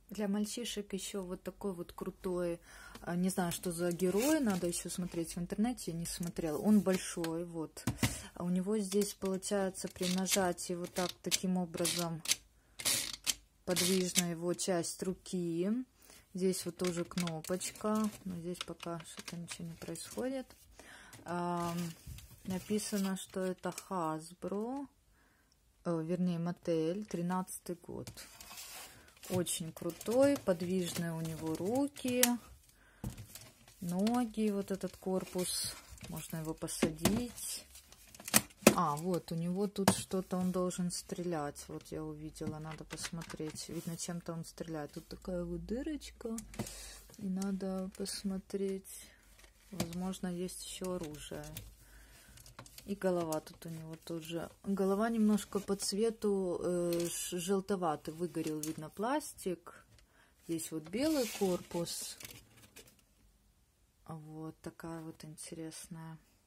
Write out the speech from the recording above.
Для мальчишек еще вот такой вот крутой, не знаю, что за герой, надо еще смотреть в интернете, я не смотрела. Он большой, вот. У него здесь получается при нажатии вот так, таким образом подвижна его часть руки. Здесь вот тоже кнопочка, но здесь пока что-то ничего не происходит. Написано, что это Hasbro, вернее Mattel, 13-й год. Очень крутой, подвижные у него руки, ноги, вот этот корпус, можно его посадить. Вот у него тут что-то, он должен стрелять, вот я увидела, надо посмотреть, видно, чем-то он стреляет. Тут такая вот дырочка, и надо посмотреть, возможно, есть еще оружие. И голова тут у него тоже. Голова немножко по цвету желтоватый, выгорел, видно, пластик. Здесь вот белый корпус. Вот такая вот интересная.